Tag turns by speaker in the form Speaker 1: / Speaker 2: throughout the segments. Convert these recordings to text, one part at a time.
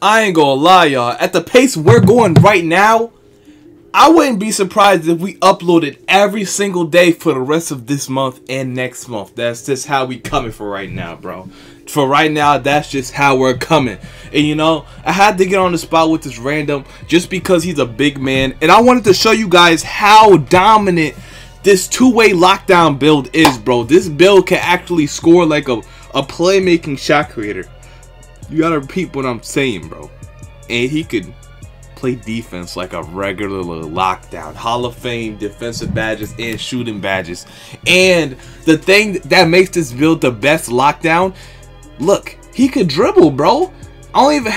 Speaker 1: I ain't gonna lie, y'all. At the pace we're going right now, I wouldn't be surprised if we uploaded every single day for the rest of this month and next month. That's just how we coming for right now, bro. For right now, that's just how we're coming. And you know, I had to get on the spot with this random just because he's a big man. And I wanted to show you guys how dominant this two-way lockdown build is, bro. This build can actually score like a playmaking shot creator. You gotta repeat what I'm saying, bro. And he could play defense like a regular lockdown. Hall of Fame defensive badges and shooting badges. And the thing that makes this build the best lockdown, look, he could dribble, bro. I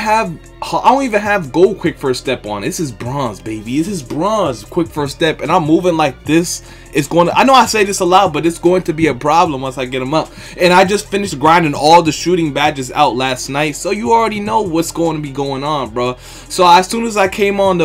Speaker 1: don't even have gold quick first step on. This is bronze, baby. This is bronze quick first step, and I'm moving like this. It's going to, I know I say this a lot, but it's going to be a problem once I get them up. And I just finished grinding all the shooting badges out last night, so you already know what's going to be going on, bro. So as soon as I came on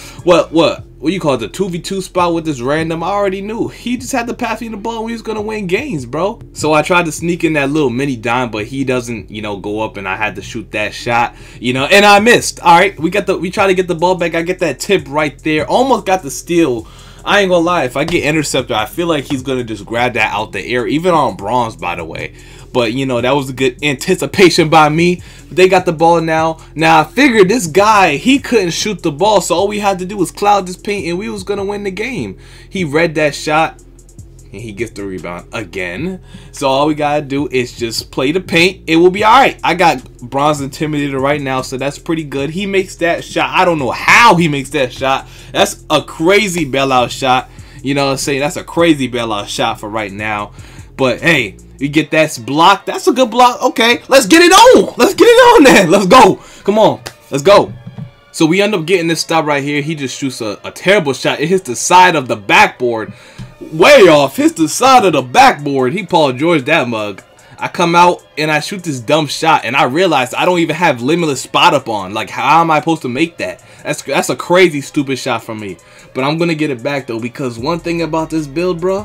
Speaker 1: what you call it, the 2v2 spot with this random, I already knew he just had to pass me the ball and we was gonna win games, bro. So I tried to sneak in that little mini dime, but he doesn't, you know, go up, and I had to shoot that shot, you know, and I missed. All right, we try to get the ball back. I get that tip right there, almost got the steal. I ain't gonna lie, if I get intercepted, I feel like he's gonna just grab that out the air, even on bronze, by the way. But, you know, that was a good anticipation by me. They got the ball now. Now, I figured this guy, he couldn't shoot the ball, so all we had to do was cloud this paint, and we was going to win the game. He read that shot, and he gets the rebound again. So all we got to do is just play the paint. It will be all right. I got bronze intimidator right now, so that's pretty good. He makes that shot. I don't know how he makes that shot. That's a crazy bailout shot. You know what I'm saying? That's a crazy bailout shot for right now. But, hey, you get that block. That's a good block. Okay, let's get it on. Let's get it on then. Let's go. Come on. Let's go. So we end up getting this stop right here. He just shoots a terrible shot. It hits the side of the backboard. Way off. Hits the side of the backboard. He Paul George that mug. I come out and I shoot this dumb shot, and I realize I don't even have limitless spot up on. Like, how am I supposed to make that? That's a crazy stupid shot from me. But I'm gonna get it back though, because one thing about this build, bro,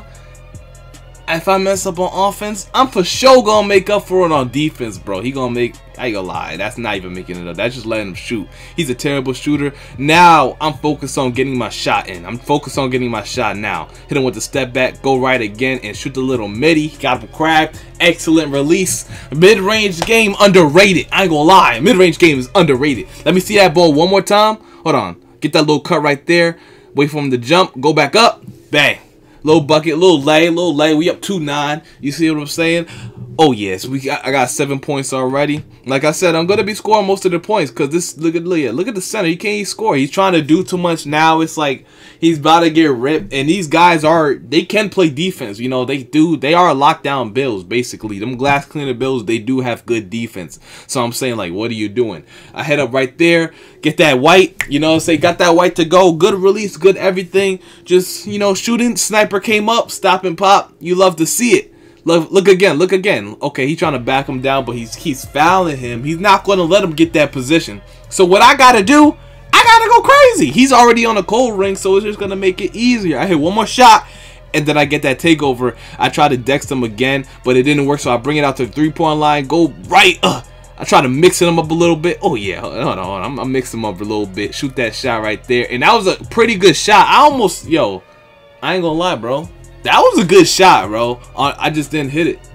Speaker 1: if I mess up on offense, I'm for sure gonna make up for it on defense, bro. He gonna make, I ain't gonna lie, that's not even making it up. That's just letting him shoot. He's a terrible shooter. Now I'm focused on getting my shot in. I'm focused on getting my shot now. Hit him with the step back, go right again, and shoot the little midi. Got him cracked. Excellent release. Mid-range game underrated. I ain't gonna lie, mid-range game is underrated. Let me see that ball one more time. Hold on. Get that little cut right there. Wait for him to jump. Go back up. Bang. Little bucket, little lay. We up 2-9. You see what I'm saying? Oh yes, I got 7 points already. Like I said, I'm gonna be scoring most of the points because this. Look at the center. He can't even score. He's trying to do too much now. It's like he's about to get ripped. And these guys they can play defense. You know, they do. They are lockdown builds basically. Them glass cleaner builds, they do have good defense. So I'm saying, like, what are you doing? I head up right there. Get that white. You know, say got that white to go. Good release. Good everything. Just, you know, shooting. Sniper came up. Stop and pop. You love to see it. Look again, look again. Okay, he's trying to back him down, but he's fouling him. He's not going to let him get that position. So what I got to do, I got to go crazy. He's already on a cold ring, so it's just going to make it easier. I hit one more shot, and then I get that takeover. I try to dex him again, but it didn't work, so I bring it out to the three-point line. Go right. I try to mix him up a little bit. Oh, yeah. Hold on. I'm mixing him up a little bit. Shoot that shot right there. And that was a pretty good shot. I ain't going to lie, bro. That was a good shot, bro. I just didn't hit it.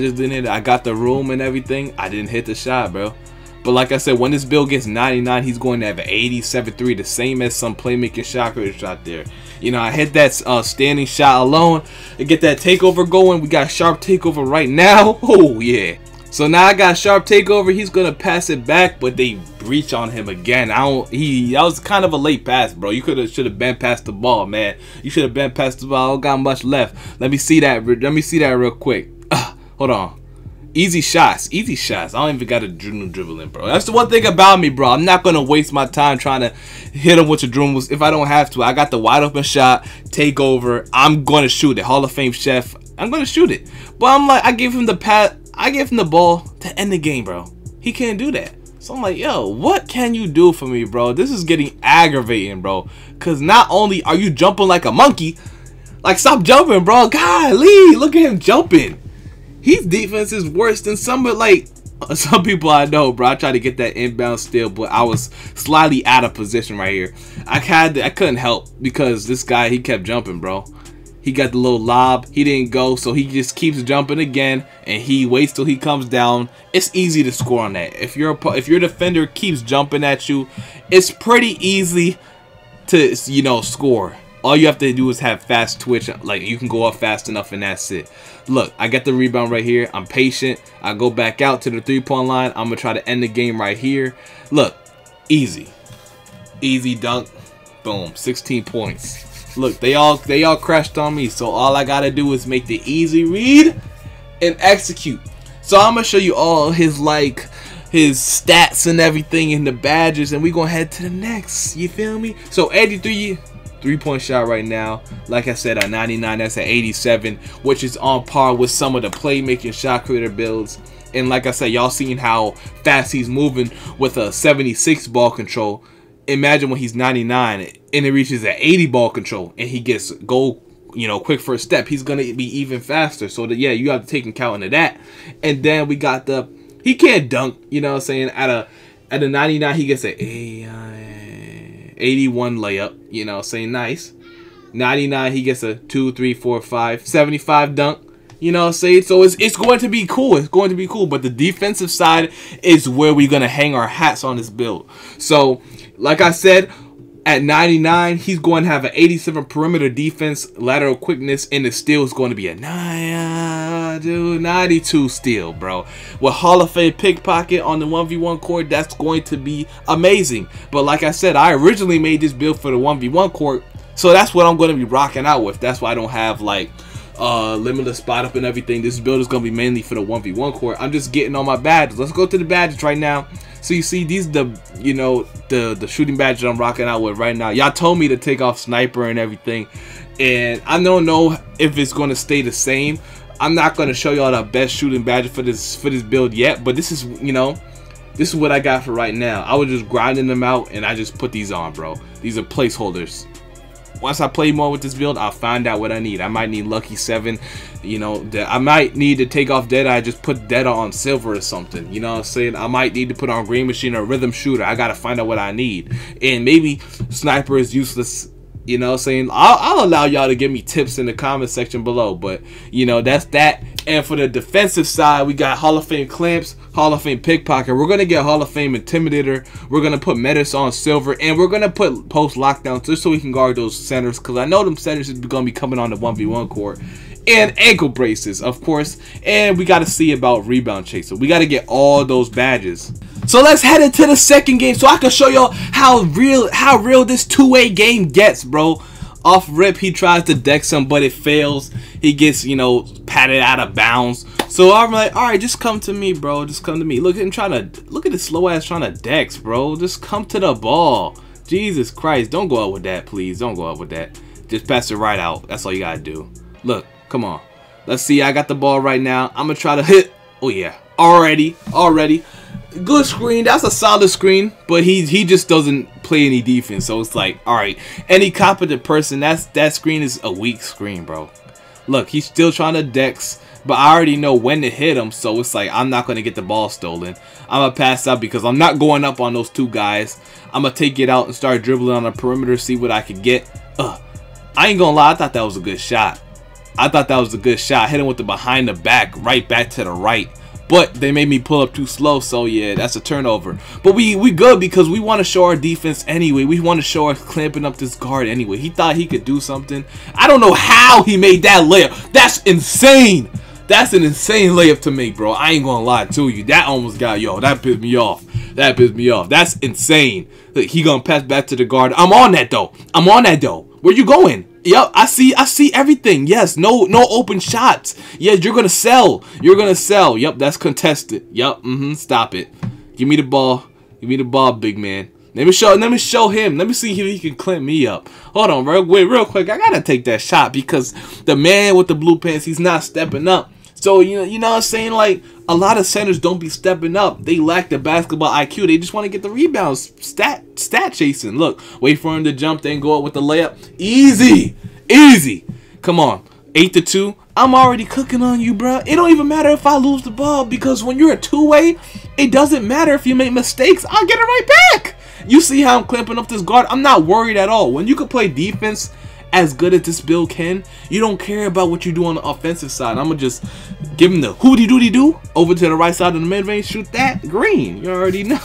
Speaker 1: I got the room and everything. I didn't hit the shot, bro. But like I said, when this build gets 99, he's going to have an 87-3, the same as some playmaking shot creator shot there. You know, I hit that standing shot alone to get that takeover going. We got sharp takeover right now. Oh, yeah. So now I got sharp takeover. He's gonna pass it back, but they breach on him again. That was kind of a late pass, bro. You should have been past the ball, man. You should have been past the ball. I don't got much left. Let me see that. Let me see that real quick. Hold on. Easy shots. Easy shots. I don't even got a dribbling, bro. That's the one thing about me, bro. I'm not gonna waste my time trying to hit him with the dribbles if I don't have to. I got the wide open shot. Take over. I'm gonna shoot it. Hall of Fame chef. I'm gonna shoot it. But I'm like, I gave him the pass. I gave him the ball to end the game, bro. He can't do that. So I'm like, yo, what can you do for me, bro? This is getting aggravating, bro. Because not only are you jumping like a monkey, like, stop jumping, bro. Golly, look at him jumping. His defense is worse than some, like, Some people I know, bro. I tried to get that inbound steal, but I was slightly out of position right here. I couldn't help because this guy, he kept jumping, bro. He got the little lob. He didn't go, so he just keeps jumping again, and he waits till he comes down. It's easy to score on that. If your defender keeps jumping at you, it's pretty easy to, you know, score. All you have to do is have fast twitch. Like, you can go up fast enough, and that's it. Look, I got the rebound right here. I'm patient. I go back out to the three-point line. I'm gonna try to end the game right here. Look, easy dunk, boom, 16 points. Look, they all crashed on me, so all I gotta do is make the easy read and execute. So I'm gonna show you all his his stats and everything in the badges, and we gonna head to the next. You feel me? So 83 three-point shot right now. Like I said, at 99, that's at 87, which is on par with some of the playmaking shot creator builds. And like I said, y'all seen how fast he's moving with a 76 ball control. Imagine when he's 99 and it reaches an 80 ball control and he gets goal, you know, quick first step. He's gonna be even faster. So yeah, you have to take account of that. And then we got he can't dunk, you know what I'm saying? At a 99, he gets a 81 layup, you know, saying nice. 99, he gets a 2, 3, 4, 5, 75 dunk. You know what I'm saying? So it's going to be cool. It's going to be cool. But the defensive side is where we're going to hang our hats on this build. So, like I said, at 99, he's going to have an 87 perimeter defense, lateral quickness, and the steal is going to be a 92 steal, bro. With Hall of Fame pickpocket on the 1v1 court, that's going to be amazing. But like I said, I originally made this build for the 1v1 court, so that's what I'm going to be rocking out with. That's why I don't have, like, limitless spot up and everything. This build is going to be mainly for the 1v1 court. I'm just getting on my badges. Let's go to the badges right now. So you see these the shooting badges I'm rocking out with right now. Y'all told me to take off sniper and everything, and I don't know if it's going to stay the same. I'm not going to show y'all the best shooting badge for this build yet, but this is, you know, this is what I got for right now. I was just grinding them out and I just put these on, bro. These are placeholders. Once I play more with this build, I'll find out what I need. I might need Lucky 7, you know, I might need to take off Deadeye, just put Deadeye on Silver or something, you know what I'm saying? I might need to put on Green Machine or Rhythm Shooter. I gotta find out what I need. And maybe Sniper is useless, you know what I'm saying? I'll allow y'all to give me tips in the comment section below, but, you know, that's that. And for the defensive side, we got Hall of Fame Clamps, Hall of Fame Pickpocket. We're going to get Hall of Fame Intimidator. We're going to put Metis on Silver. And we're going to put Post Lockdown just so we can guard those centers, because I know them centers is going to be coming on the 1v1 court. And ankle braces, of course. And we got to see about Rebound Chaser. We got to get all those badges. So let's head into the second game so I can show y'all how real this two-way game gets, bro. Off rip, he tries to dex him, but it fails. He gets, you know, patted out of bounds. So I'm like, all right, just come to me, bro. Just come to me. Look at him look at this slow ass trying to dex, bro. Just come to the ball. Jesus Christ, don't go out with that, please. Don't go out with that. Just pass it right out. That's all you gotta do. Look, come on. Let's see. I got the ball right now. I'm gonna try to hit. Oh yeah, already. Good screen. That's a solid screen, but he just doesn't play any defense. So it's like, all right, any competent person, that screen is a weak screen, bro. Look, he's still trying to dex, but I already know when to hit him. So it's like, I'm not gonna get the ball stolen. I'm gonna pass out because I'm not going up on those two guys. I'm gonna take it out and start dribbling on the perimeter, see what I could get. I ain't gonna lie, I thought that was a good shot. I hit him with the behind the back, right back to the right. But they made me pull up too slow, so yeah, that's a turnover. But we good because we want to show our defense anyway. We want to show us clamping up this guard anyway. He thought he could do something. I don't know how he made that layup. That's insane. That's an insane layup to make, bro. I ain't gonna lie to you. That almost got, yo, that pissed me off. That's insane. Look, he gonna pass back to the guard. I'm on that though. Where you going? Yep, I see everything. Yes, no open shots. Yes, you're gonna sell. Yep, that's contested. Yep, stop it. Give me the ball. Big man. Let me show him. Let me see if he can clamp me up. Hold on, real quick. I gotta take that shot because the man with the blue pants, he's not stepping up. So you know what I'm saying? Like, a lot of centers don't be stepping up. They lack the basketball IQ. They just want to get the rebounds. Stat chasing. Look, wait for him to jump, then go up with the layup. Easy. Come on. 8-2. I'm already cooking on you, bro. It don't even matter if I lose the ball, because when you're a two-way, it doesn't matter if you make mistakes. I'll get it right back. You see how I'm clamping up this guard? I'm not worried at all. When you can play defense as good as this build can, you don't care about what you do on the offensive side. I'm gonna just give him the hooty doody do over to the right side of the mid range. Shoot that green. You already know.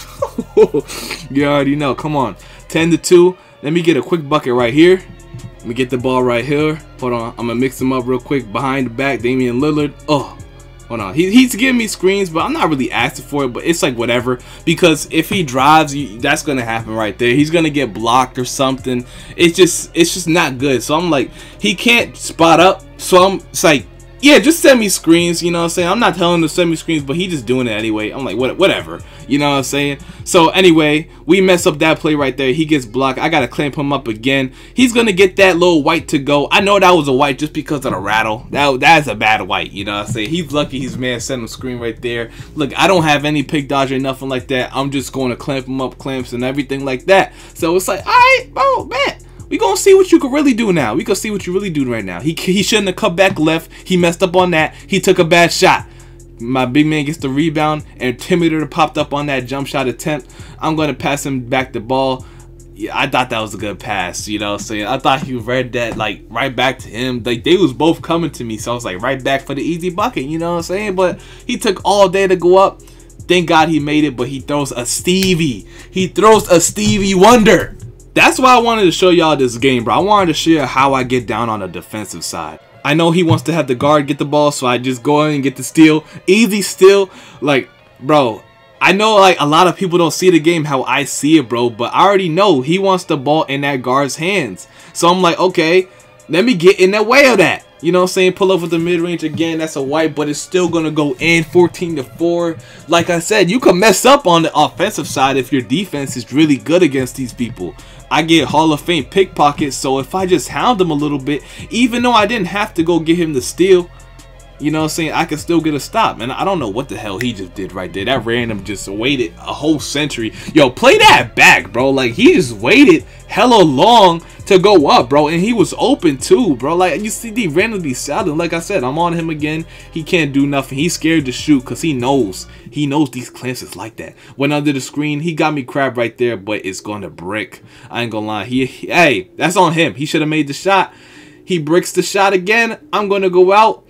Speaker 1: You already know. Come on, 10-2. Let me get a quick bucket right here. Let me get the ball right here. Hold on, I'm gonna mix him up real quick. Behind the back, Damian Lillard. Oh, hold on. He's giving me screens, but I'm not really asking for it. But it's like whatever, because if he drives, that's gonna happen right there. He's gonna get blocked or something. It's just not good. So I'm like, he can't spot up. So it's like, yeah, just send me screens. You know what I'm saying? I'm not telling him to send me screens, but he just doing it anyway. I'm like, whatever. You know what I'm saying? So anyway, we mess up that play right there. He gets blocked. I gotta clamp him up again. He's gonna get that little white to go. I know that was a white just because of the rattle. That's a bad white. You know what I'm saying? He's lucky his man sent him screen right there. Look, I don't have any pick dodge or nothing like that. I'm just going to clamp him up, clamps and everything like that. So it's like, all right, bro, man. We gonna see what you can really do now. We gonna see what you really do right now. He shouldn't have cut back left. He messed up on that. He took a bad shot. My big man gets the rebound, and Intimidator popped up on that jump shot attempt. I'm gonna pass him back the ball. Yeah, I thought that was a good pass. You know what I'm saying? I thought he read that like right back to him. Like they was both coming to me, so I was like right back for the easy bucket. You know what I'm saying? But he took all day to go up. Thank God he made it, but he throws a Stevie. He throws a Stevie Wonder. That's why I wanted to show y'all this game, bro. I wanted to share how I get down on the defensive side. I know he wants to have the guard get the ball, so I just go in and get the steal. Easy steal. Like, bro, I know like a lot of people don't see the game how I see it, bro, but I already know he wants the ball in that guard's hands. So I'm like, okay, let me get in the way of that. You know what I'm saying? Pull up with the mid-range again. That's a white, but it's still going to go in 14-4. Like I said, you can mess up on the offensive side if your defense is really good against these people. I get Hall of Fame pickpockets, so if I just hound him a little bit, even though I didn't have to go get him the steal, you know what I'm saying, I can still get a stop. And I don't know what the hell he just did right there. That random just waited a whole century. Yo, play that back, bro. Like, he just waited hella long to go up, bro. And he was open, too, bro. Like, you see, he randomly shouting. Like I said, I'm on him again. He can't do nothing. He's scared to shoot because he knows. He knows these clamps is like that. Went under the screen. He got me crab right there, but it's going to brick. I ain't gonna lie. Hey, that's on him. He should have made the shot. He bricks the shot again. I'm going to go out.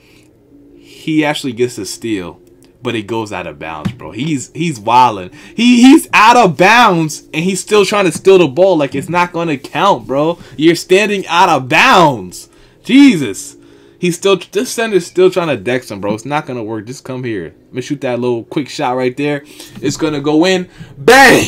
Speaker 1: He actually gets a steal, but it goes out of bounds, bro. He's wilding. He's out of bounds, and he's still trying to steal the ball like it's not gonna count, bro. You're standing out of bounds. Jesus. This center's still trying to dex him, bro. It's not gonna work. Just come here. Let me shoot that little quick shot right there. It's gonna go in. Bang!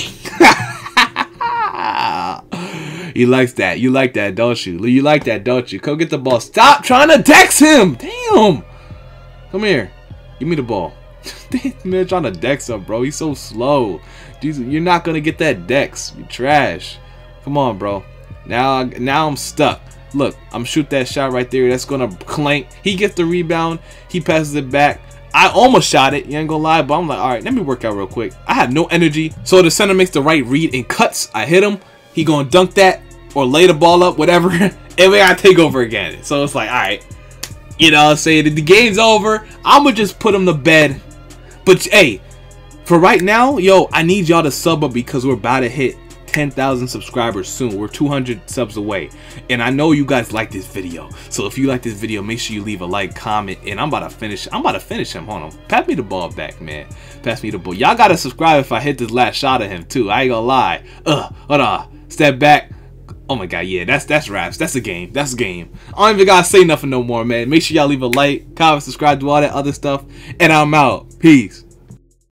Speaker 1: He likes that. You like that, don't you? You like that, don't you? Come get the ball. Stop trying to dex him. Damn. Come here. Give me the ball. Man, trying to dex him, bro. He's so slow. Jesus, you're not going to get that dex. You're trash. Come on, bro. Now I'm stuck. Look, I'm shoot that shot right there. That's going to clank. He gets the rebound. He passes it back. I almost shot it. You ain't going to lie, but I'm like, all right, let me work out real quick. I had no energy. So the center makes the right read and cuts. I hit him. He going to dunk that or lay the ball up, whatever. And we got to take over again. So it's like, all right. You know what I'm saying? The game's over. I'm going to just put him to bed. But, hey, for right now, yo, I need y'all to sub up because we're about to hit 10,000 subscribers soon. We're 200 subs away. And I know you guys like this video. So if you like this video, make sure you leave a like, comment. And I'm about to finish him. Hold on. Pass me the ball back, man. Pass me the ball. Y'all got to subscribe if I hit this last shot of him, too. I ain't going to lie. Hold on. Step back. Oh my god, yeah, that's raps. That's a game. That's a game. I don't even gotta say nothing no more, man. Make sure y'all leave a like, comment, subscribe, do all that other stuff. And I'm out. Peace.